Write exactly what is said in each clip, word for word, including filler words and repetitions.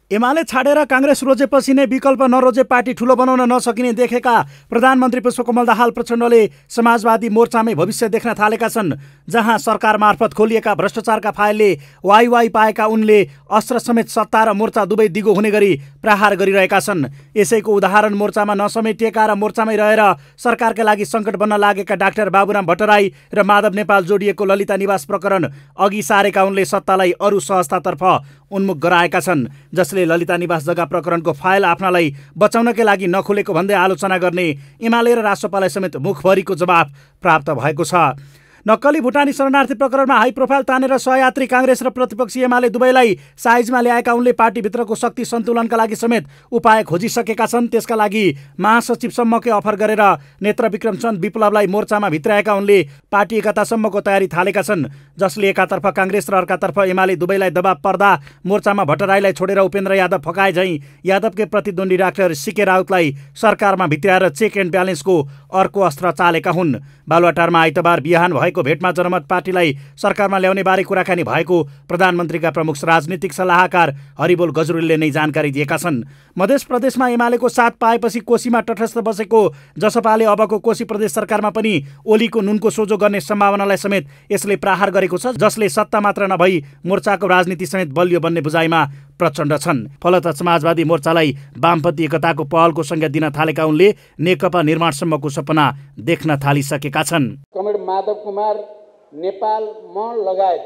एमाले छाडेर काङ्ग्रेस रोजेपछि नै विकल्प नरोजे पार्टी ठुलो बनाउन नसकिने देखेका प्रधानमन्त्री पुष्पकमल दाहाल प्रचण्डले समाजवादी मोर्चामै भविष्य देख्न थालेका छन्। जहाँ सरकार मार्फत खोलिएका भ्रष्टाचारका फाइलले वाइ वाइ पाएका उनले अस्त्र समेत सत्ता र मोर्चा दुवै दिगो हुने गरी प्रहार गरिरहेका छन्। यसैको उदाहरण मोर्चामा नसमेटिएका र मोर्चामै रहेर सरकारका लागि सङ्कट बन्न लागेका डाक्टर बाबुराम भट्टराई र माधव नेपाल जोडिएको ललिता निवास प्रकरण अघि सारेका उनले सत्तालाई अरू संस्थातर्फ उन्मुख गराएका छन्, जसले ललिता निवास जग्गा प्रकरणको फाइल आफ्नालाई बचाउनकै लागि नखोलेको भन्दै आलोचना गर्ने एमाले र राष्ट्रपालाई समेत मुखभरिको जवाफ प्राप्त भएको छ। नक्कली भुटानी शरणार्थी प्रकरणमा हाई प्रोफाइल तानेर सहयात्री काङ्ग्रेस र प्रतिपक्षी एमाले दुवैलाई साइजमा ल्याएका उनले पार्टीभित्रको शक्ति सन्तुलनका लागि समेत उपाय खोजिसकेका छन्। त्यसका लागि महासचिवसम्मकै अफर गरेर नेत्रविक्रम चन्द विप्लवलाई मोर्चामा भित्राएका उनले पार्टी एकतासम्मको तयारी थालेका छन्, जसले एकातर्फ काङ्ग्रेस र अर्कातर्फ एमाले दुवैलाई दबाब पर्दा मोर्चामा भट्टराईलाई छोडेर उपेन्द्र यादव फकाए झैँ यादवकै प्रतिद्वन्दी डाक्टर सिके राउतलाई सरकारमा भित्राएर चेक एन्ड ब्यालेन्सको अर्को अस्त्र चालेका हुन्। बालुवाटारमा आइतबार बिहान भएको भेटमा जनमत पार्टीलाई सरकारमा ल्याउने बारे कुराकानी भएको प्रधानमन्त्रीका प्रमुख राजनीतिक सल्लाहकार हरिबोल गजरुलले नै जानकारी दिएका छन्। मध्य प्रदेशमा एमालेको साथ पाएपछि कोशीमा तटस्थ बसेको जसपाले अबको कोशी प्रदेश सरकारमा पनि ओलीको नुनको सोझो गर्ने सम्भावनालाई समेत यसले प्रहार गरेको छ, जसले सत्ता मात्र नभई मोर्चाको राजनीति समेत बलियो बन्ने बुझाइमा प्रचण्ड छन्। फलत समाजवादी मोर्चालाई वामपन्थी एकताको पहलको संज्ञा दिन थालेका उनले नेकपा निर्माणसम्मको सपना देख्न थालिसकेका छन्। कमरेड माधव कुमार नेपाल म लगायत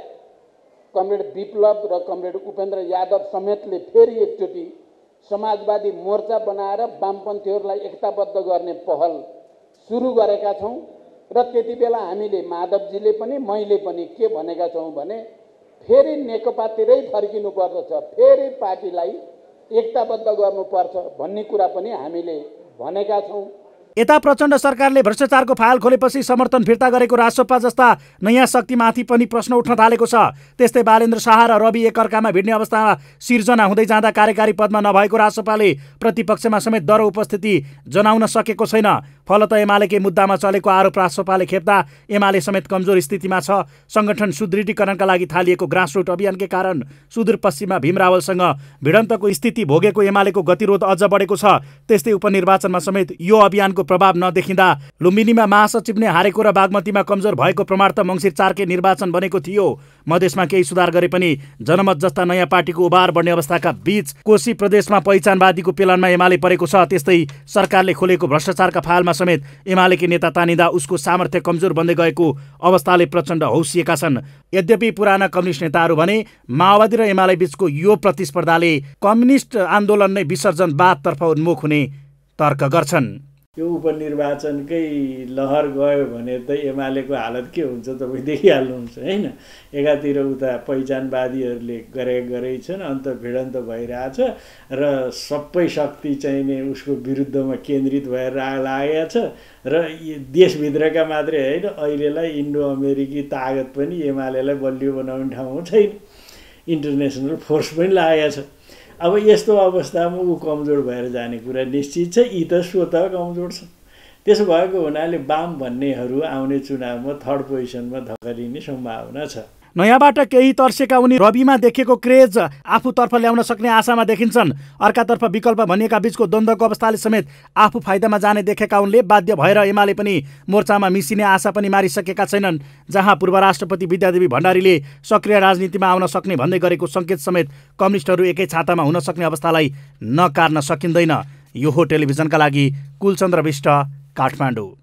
कमरेड विप्लव र कमरेड उपेन्द्र यादव समेतले फेरि एकचोटि समाजवादी मोर्चा बनाएर वामपन्थीहरूलाई एकताबद्ध गर्ने पहल सुरु गरेका छौँ र त्यति बेला हामीले माधवजीले पनि मैले पनि के भनेका छौँ भने फेरि नेकपातिरै फर्किनु पर्दछ, फेरि पार्टीलाई एकताबद्ध गर्नुपर्छ भन्ने कुरा पनि हामीले भनेका छौँ। यता प्रचण्ड सरकारले भ्रष्टाचारको फाइल खोलेपछि समर्थन फिर्ता गरेको राजसपा जस्ता नयाँ शक्तिमाथि पनि प्रश्न उठ्न थालेको छ। त्यस्तै बालेन्द्र शाह र रवि एकअर्कामा भिड्ने अवस्था सिर्जना हुँदै जाँदा कार्यकारी पदमा नभएको राजसपाले प्रतिपक्षमा समेत दरो उपस्थिति जनाउन सकेको छैन। फलत एमालेकै मुद्दामा चलेको आरोप राजसपाले खेप्दा एमाले समेत कमजोर स्थितिमा छ। सङ्गठन सुदृढीकरणका लागि थालिएको ग्रासरुट अभियानकै कारण सुदूरपश्चिममा भीम रावलसँग भिडन्तको स्थिति भोगेको एमालेको गतिरोध अझ बढेको छ। त्यस्तै उपनिर्वाचनमा समेत यो अभियानको प्रभाव नदेखिँदा लुम्बिनीमा महासचिव नै हारेको र बागमतीमा कमजोर भएको प्रमाण त मङ्सिर चारकै निर्वाचन बनेको थियो। मधेसमा केही सुधार गरे पनि जनमत जस्ता नयाँ पार्टीको उभार बढ्ने अवस्थाका बीच कोशी प्रदेशमा पहिचानवादीको पेलानमा एमाले परेको छ। त्यस्तै सरकारले खोलेको भ्रष्टाचारका फाइलमा समेत एमालेकी नेता तानिँदा उसको सामर्थ्य कमजोर बन्दै गएको अवस्थाले प्रचण्ड हौसिएका छन्। यद्यपि पुराना कम्युनिस्ट नेताहरू भने माओवादी र एमाले बीचको यो प्रतिस्पर्धाले कम्युनिस्ट आन्दोलन नै विसर्जनवादतर्फ उन्मुख हुने तर्क गर्छन्। यो उपनिर्वाचनकै लहर गयो भने त एमालेको हालत के हुन्छ तपाईँ देखिहाल्नुहुन्छ होइन। एकातिर उता पहिचानवादीहरूले गरे गरे छन्, अन्त भिडन्त भइरहेछ र सबै शक्ति चाहिँ नै उसको विरुद्धमा केन्द्रित भएर लागेको छ र देशभित्रका मात्रै होइन, अहिलेलाई इन्डो अमेरिकी तागत पनि एमालेलाई बलियो बनाउने ठाउँमा छैन, इन्टरनेसनल फोर्स पनि लागेको छ। अब यस्तो अवस्थामा ऊ कमजोर भएर जाने कुरा निश्चित छ। यी त स्वत कमजोर छ। त्यसो भएको हुनाले वाम भन्नेहरू आउने चुनावमा थर्ड पोजिसनमा धकेलिने सम्भावना छ। नयाँबाट केही तर्सेका उनी रविमा देखेको क्रेज आफूतर्फ ल्याउन सक्ने आशामा देखिन्छन्। अर्कातर्फ विकल्प भनिएका बीचको द्वन्द्वको अवस्थाले समेत आफू फाइदामा जाने देखेका उनले बाध्य भएर एमाले पनि मोर्चामा मिसिने आशा पनि मारिसकेका छैनन्। जहाँ पूर्व राष्ट्रपति विद्यादेवी भण्डारीले सक्रिय राजनीतिमा आउन सक्ने भन्दै गरेको सङ्केत समेत कम्युनिस्टहरू एकै छातामा हुन सक्ने अवस्थालाई नकार्न सकिँदैन। योहो टेलिभिजनका लागि कुलचन्द्र विष्ट, काठमाडौँ।